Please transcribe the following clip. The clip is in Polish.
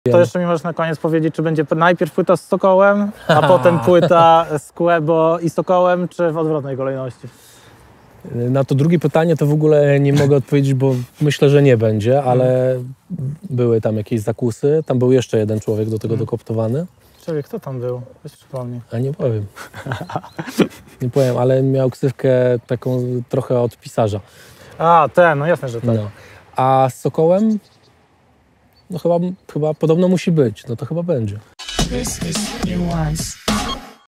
To jeszcze mi możesz na koniec powiedzieć, czy będzie najpierw płyta z Sokołem, a potem płyta z Quebo i Sokołem, czy w odwrotnej kolejności? Na to drugie pytanie to w ogóle nie mogę odpowiedzieć, bo myślę, że nie będzie, ale były tam jakieś zakusy. Tam był jeszcze jeden człowiek do tego dokoptowany. Człowiek, kto tam był? Weź przypomnij. A nie powiem. Nie powiem, ale miał ksywkę taką trochę od pisarza. A, ten, no jasne, że tak. No. A z Sokołem? No chyba podobno musi być. No to chyba będzie. This is Nuance.